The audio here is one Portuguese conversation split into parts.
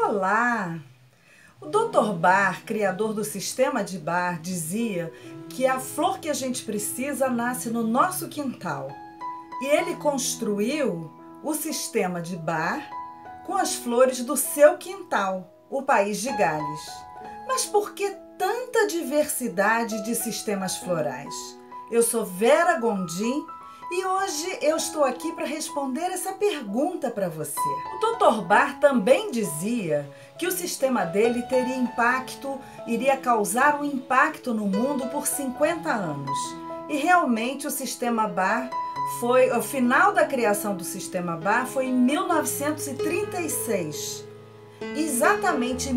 Olá! O Dr. Barr, criador do sistema de Barr, dizia que a flor que a gente precisa nasce no nosso quintal. E ele construiu o sistema de Barr com as flores do seu quintal, o país de Gales. Mas por que tanta diversidade de sistemas florais? Eu sou Vera Gondim e hoje eu estou aqui para responder essa pergunta para você. O Dr. Barr também dizia que o sistema dele iria causar um impacto no mundo por 50 anos. E realmente o sistema Barr o final da criação do sistema Barr foi em 1936. Exatamente em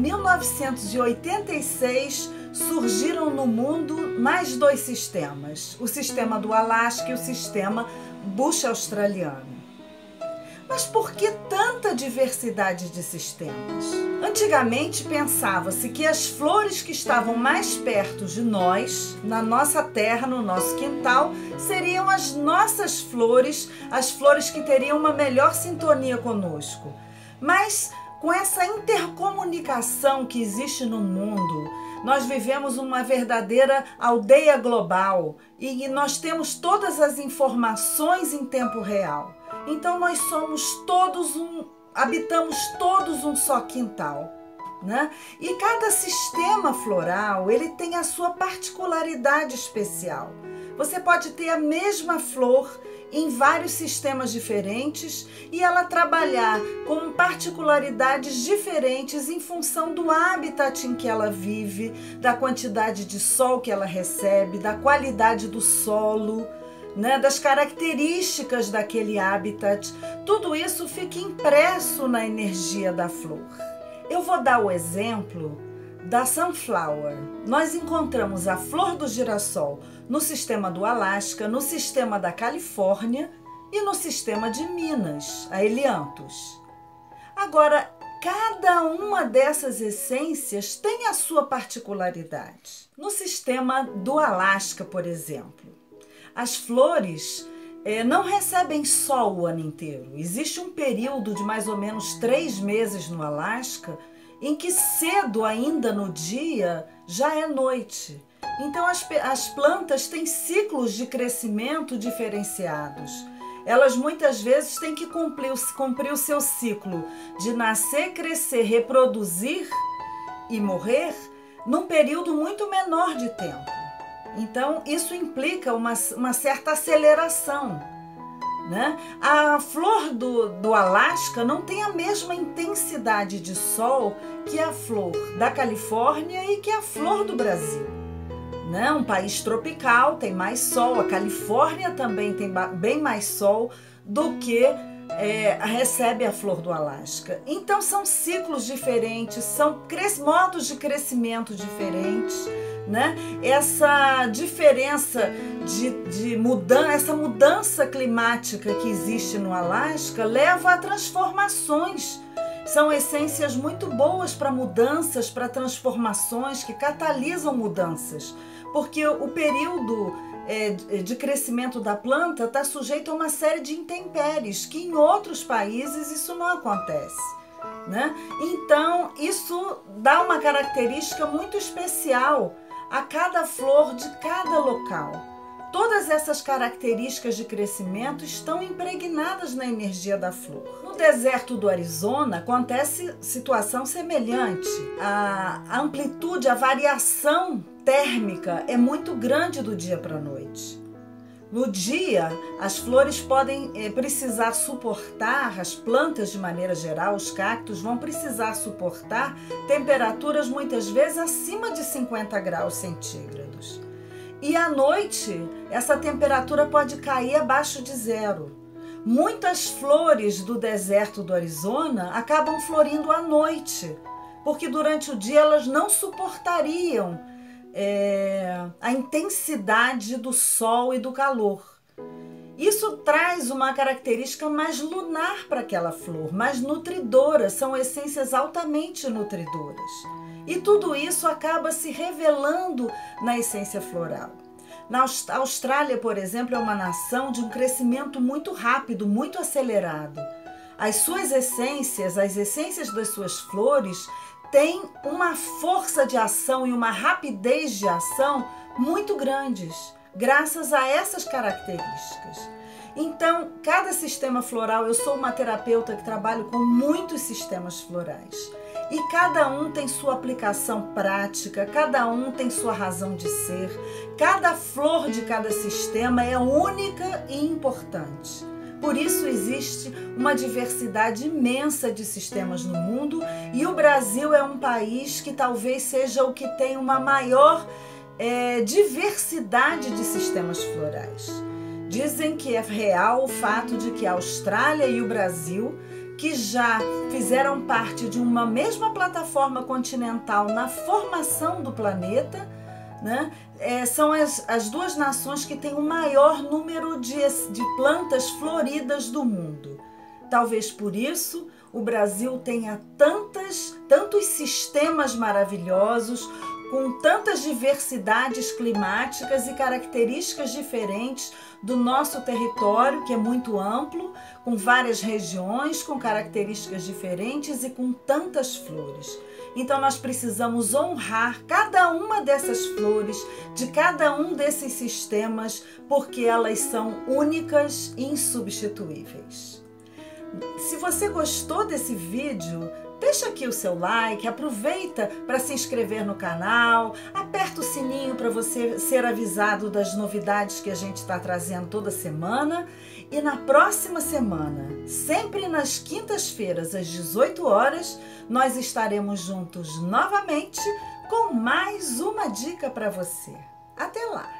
1986 surgiram no mundo mais dois sistemas, o sistema do Alasca e o sistema Bush australiano. Mas por que tanta diversidade de sistemas? Antigamente pensava-se que as flores que estavam mais perto de nós, na nossa terra, no nosso quintal, seriam as nossas flores, as flores que teriam uma melhor sintonia conosco. Mas com essa intercomunicação que existe no mundo, nós vivemos uma verdadeira aldeia global e nós temos todas as informações em tempo real. Então nós habitamos todos um só quintal, né? E cada sistema floral, ele tem a sua particularidade especial. Você pode ter a mesma flor em vários sistemas diferentes e ela trabalhar com particularidades diferentes em função do habitat em que ela vive, da quantidade de sol que ela recebe, da qualidade do solo, né, das características daquele habitat. Tudo isso fica impresso na energia da flor. Eu vou dar o exemplo da Sunflower. Nós encontramos a flor do girassol no sistema do Alasca, no sistema da Califórnia e no sistema de Minas, a Helianthus. Agora, cada uma dessas essências tem a sua particularidade. No sistema do Alasca, por exemplo, as flores não recebem sol o ano inteiro. Existe um período de mais ou menos 3 meses no Alasca em que cedo ainda no dia já é noite. Então as plantas têm ciclos de crescimento diferenciados. Elas muitas vezes têm que cumprir o seu ciclo de nascer, crescer, reproduzir e morrer num período muito menor de tempo. Então isso implica uma certa aceleração, né? A flor do Alasca não tem a mesma intensidade de sol que a flor da Califórnia e que a flor do Brasil, né? Um país tropical tem mais sol, a Califórnia também tem bem mais sol do que recebe a flor do Alasca. Então são ciclos diferentes, são modos de crescimento diferentes, né? Essa diferença essa mudança climática que existe no Alasca leva a transformações. São essências muito boas para mudanças, para transformações que catalisam mudanças, porque o período de crescimento da planta está sujeito a uma série de intempéries, que em outros países isso não acontece, né? Então isso dá uma característica muito especial a cada flor de cada local. Todas essas características de crescimento estão impregnadas na energia da flor. No deserto do Arizona acontece situação semelhante. A amplitude, a variação térmica é muito grande do dia para a noite. No dia, as flores podem precisar suportar, as plantas de maneira geral, os cactos vão precisar suportar temperaturas muitas vezes acima de 50 graus centígrados. E à noite, essa temperatura pode cair abaixo de 0. Muitas flores do deserto do Arizona acabam florindo à noite, porque durante o dia elas não suportariam a intensidade do sol e do calor. Isso traz uma característica mais lunar para aquela flor, mais nutridora, são essências altamente nutridoras. E tudo isso acaba se revelando na essência floral. Na Austrália, por exemplo, é uma nação de um crescimento muito rápido, muito acelerado. as suas essências, as essências das suas flores, têm uma força de ação e uma rapidez de ação muito grandes, graças a essas características. Então, cada sistema floral, eu sou uma terapeuta que trabalho com muitos sistemas florais. E cada um tem sua aplicação prática, cada um tem sua razão de ser. Cada flor de cada sistema é única e importante. Por isso existe uma diversidade imensa de sistemas no mundo e o Brasil é um país que talvez seja o que tem uma maior diversidade de sistemas florais. Dizem que é real o fato de que a Austrália e o Brasil, que já fizeram parte de uma mesma plataforma continental na formação do planeta, né? São as duas nações que têm o maior número de plantas floridas do mundo. Talvez por isso o Brasil tenha tantos sistemas maravilhosos, com tantas diversidades climáticas e características diferentes do nosso território, que é muito amplo, com várias regiões, com características diferentes e com tantas flores. Então nós precisamos honrar cada uma dessas flores, de cada um desses sistemas, porque elas são únicas e insubstituíveis. Se você gostou desse vídeo, deixa aqui o seu like, aproveita para se inscrever no canal, aperta o sininho para você ser avisado das novidades que a gente está trazendo toda semana. E na próxima semana, sempre nas quintas-feiras, às 18 horas, nós estaremos juntos novamente com mais uma dica para você. Até lá!